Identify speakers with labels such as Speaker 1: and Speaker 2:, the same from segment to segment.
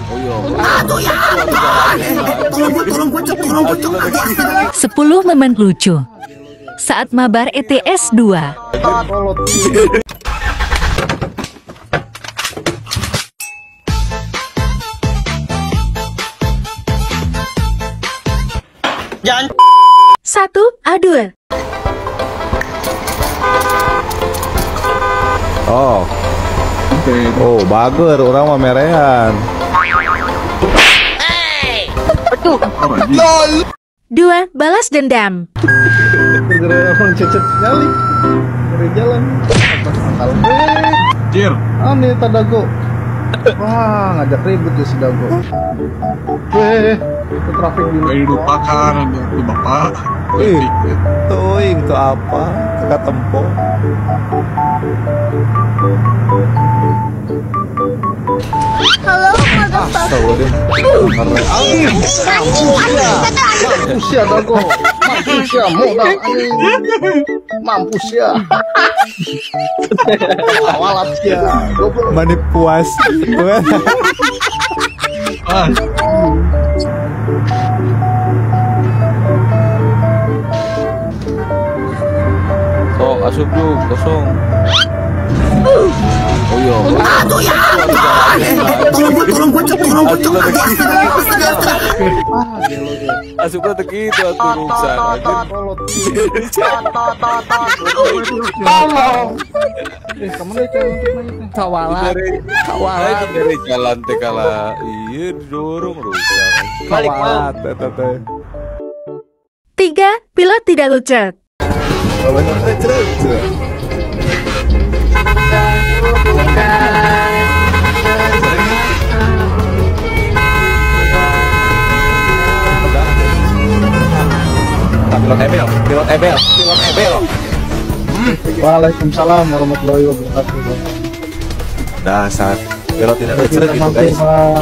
Speaker 1: 10 momen lucu saat mabar ETS 2. Satu, adul.
Speaker 2: Oh, bager orang mah merehan.
Speaker 1: Dua, balas dendam.
Speaker 3: Gara-gara orang cecet nyali dari jalan.
Speaker 4: Jir.
Speaker 3: Aneh Tadago. Wah, ngajak ribut ya si Dago. Itu trafik dulu.
Speaker 4: Gak dilupakan itu bapak.
Speaker 2: Tuing itu apa? Teka tempo.
Speaker 5: Halo, motherfucker.
Speaker 3: Mampus ya Dago. Mampus ya modal anjing. Mampus ya. Awalat ya.
Speaker 2: Mani puas. Oh, asup dulu kosong. Oh iya.
Speaker 5: Aduh ya. Tolong bocok.
Speaker 2: Asupnya begitu atuh ruksan anjir.
Speaker 3: Kawalat.
Speaker 2: Dari jalan teh kala ieu didorong ruksan. Kawalat teh.
Speaker 1: 3, pilot tidak lucet.
Speaker 2: Bener teh cereuh. Pilot Ebel.
Speaker 3: Waalaikumsalam warahmatullahi wabarakatuh.
Speaker 2: Dasar pilot tidak cerita gitu guys.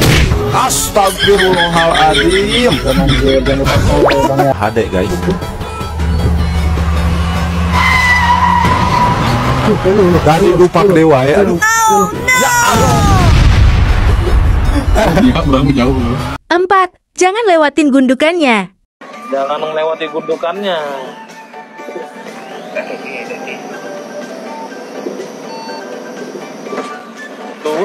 Speaker 2: Astagfirullahaladzim. HD guys. Dari lupa dewa ya.
Speaker 4: Iya, berang jauh loh.
Speaker 1: 4, jangan lewatin gundukannya.
Speaker 6: Jangan melewati gundukannya. Tuh.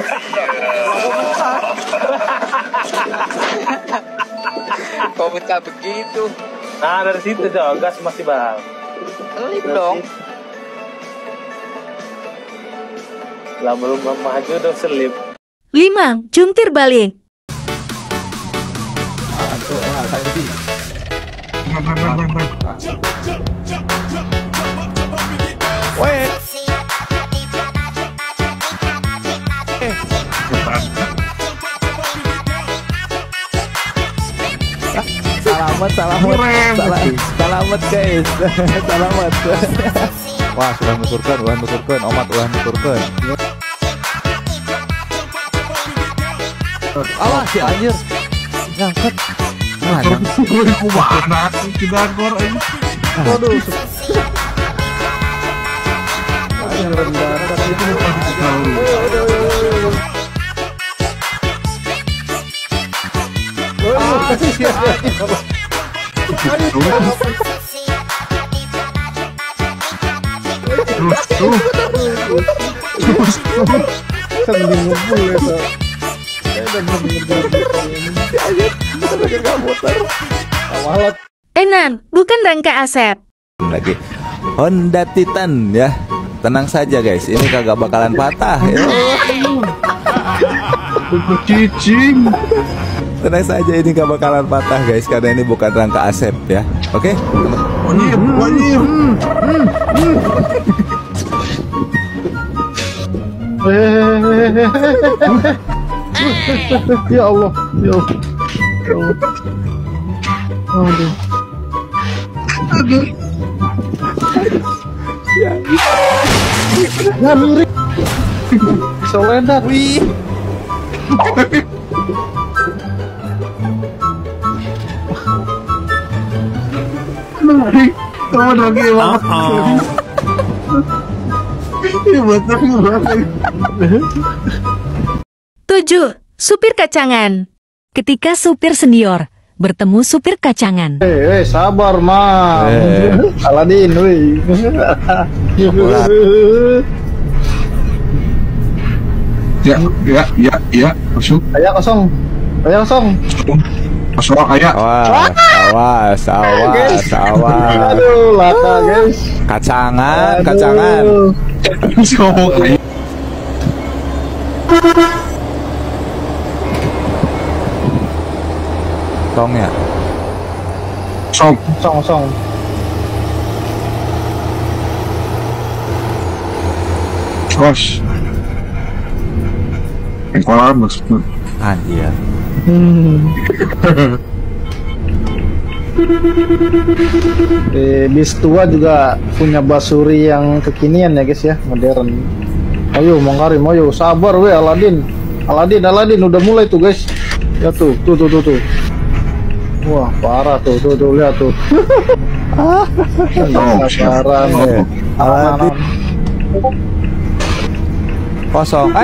Speaker 7: Komentar begitu.
Speaker 6: Nah dari situ jauh gas masih bal.
Speaker 7: Lip dong.
Speaker 6: Lah belum maju dong selip.
Speaker 1: 5, jungkir balik.
Speaker 2: Selamat guys. Selamat. Wah, sudah nuturkan, omat ulah nuturkan. Alah si anjir. Ngangkat.
Speaker 4: Mana kita gor ini.
Speaker 3: Waduh.
Speaker 1: Enan, bukan Rangka Asep.
Speaker 2: Lagi Honda Titan ya. Tenang saja guys, ini kagak bakalan patah ya.
Speaker 4: Cicing.
Speaker 2: Tenang saja, ini gak bakalan patah guys, karena ini bukan Rangka Asep ya. Oke?
Speaker 4: Wajib.
Speaker 3: Ya Allah. Aduh. Ya mirip. Soledad.
Speaker 2: Wih.
Speaker 4: Kamu lagi banget. Ini betul banget.
Speaker 1: 7, supir kacangan.
Speaker 8: Ketika supir senior bertemu supir kacangan.
Speaker 3: Sabar, Mang. Aladin, woi.
Speaker 4: Ya, masuk.
Speaker 3: Ayah kosong.
Speaker 4: Masuk ayah.
Speaker 2: Awas.
Speaker 3: Aduh, laka, guys.
Speaker 2: Kacangan.
Speaker 4: Ngomong ayah.
Speaker 2: Tong ya.
Speaker 3: Song.
Speaker 4: Terus. Kolam maksudnya.
Speaker 2: Anjir.
Speaker 3: Bis tua juga punya basuri yang kekinian ya guys ya, modern. Ayo Mang Karim, ayo sabar we Aladin udah mulai tuh guys. Ya tuh. Wah parah tuh lihat tuh. Sabaran deh.
Speaker 2: Aladin. Kosong.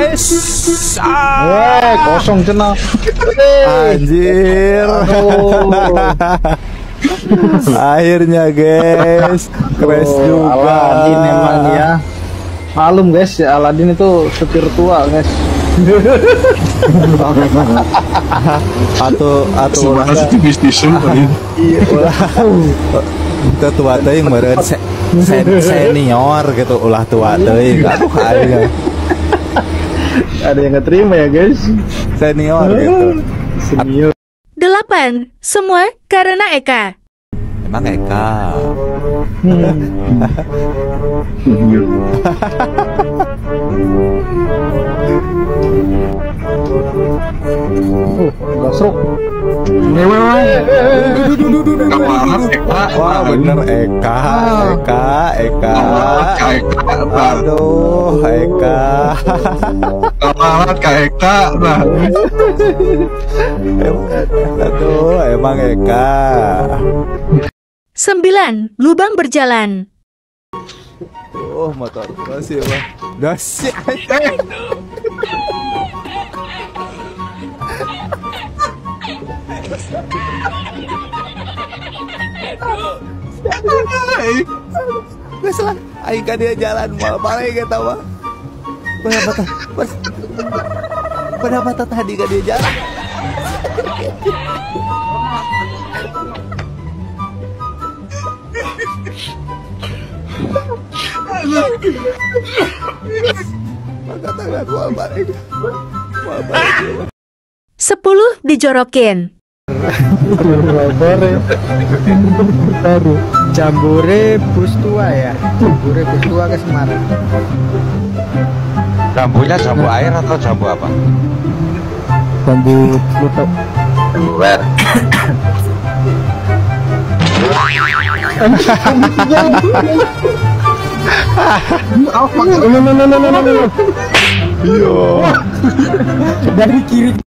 Speaker 3: Kosong cenah.
Speaker 2: Anjir. Akhirnya guys, crash juga.
Speaker 3: Aladin emang ya. Malum guys ya, Aladin itu supir tua guys.
Speaker 2: Atau
Speaker 4: Sebenarnya itu bisnis kali.
Speaker 3: Iya.
Speaker 2: Itu tua teuing meureun senior gitu, ulah tua teuing kayaknya.
Speaker 3: Ada yang nggak terima ya guys.
Speaker 2: Senior gitu.
Speaker 3: Senior.
Speaker 1: 8. Semua karena Eka.
Speaker 2: Emang Eka.
Speaker 3: Gasruk.
Speaker 2: Wah bener Eka. Aduh Eka.
Speaker 4: Kamarat kayak Eka. Nah.
Speaker 2: Aduh emang Eka.
Speaker 1: 9. Lubang berjalan.
Speaker 2: Motor masih bang. Dasih. Gak salah. Aing kan dia jalan mal-mal gitu mah. Kenapa tadi kan dia jalan? Katakan mal-balik.
Speaker 1: 10. Dijorokin.
Speaker 3: Jambore bus tua ya. Jambore bus tua ke Semarang.
Speaker 7: Jambunya jambu air atau jambu apa?
Speaker 3: Jambu Pluto.
Speaker 7: Jambu wer.
Speaker 3: Dari kiri.